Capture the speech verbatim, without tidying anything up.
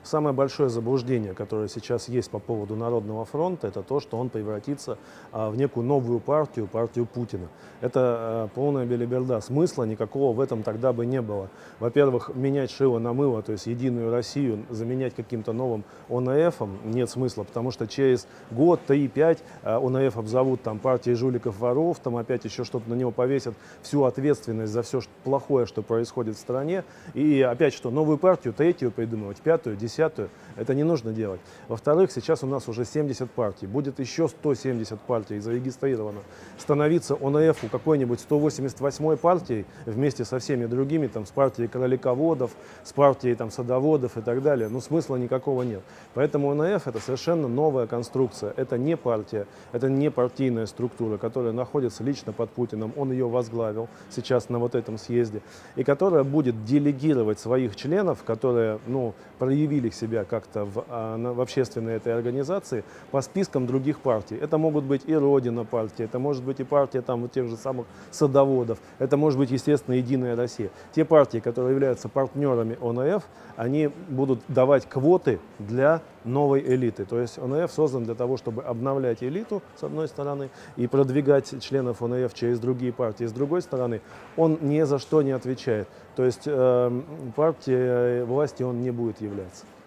самое большое заблуждение, которое сейчас есть по поводу Народного фронта, это то, что он превратится а, в некую новую партию, партию Путина. Это а, полная белиберда. Смысла никакого в этом тогда бы не было. Во-первых, менять шило на мыло, то есть Единую Россию, заменять каким-то новым О Н Фом нет смысла, потому что через год, три-пять а, О Н Ф обзовут там партией жуликов-воров, там опять еще что-то на него повесят, всю ответственность за все плохое, что происходит в стране. И опять что, новую партию, третью придумывать, пятую, десятую, это не нужно делать. Во-вторых, сейчас у нас уже семьдесят партий, будет еще сто семьдесят партий зарегистрировано. Становиться О Н Фу какой-нибудь сто восемьдесят восьмой партией вместе со всеми другими, там, с партией кролиководов, с партией там, садоводов и так далее, ну смысла никакого нет. Поэтому О Н Ф это совершенно новая конструкция, это не партия, это не партийная структура, которая находится лично под Путиным, он ее возглавил сейчас на вот этом съезде, и которая будет делегировать своих членов, которые ну, проявили себя как-то в, в общественной этой организации по спискам других партий. Это могут быть и Родина партия, это может быть и партия там, вот тех же самых садоводов, это может быть, естественно, Единая Россия. Те партии, которые являются партнерами О Н Ф, они будут давать квоты для новой элиты. То есть О Н Ф создан для того, чтобы обновлять элиту, с одной стороны, и продвигать членов О Н Ф через другие партии. С другой стороны, он ни за что не отвечает. То есть э, партией власти он не будет являться.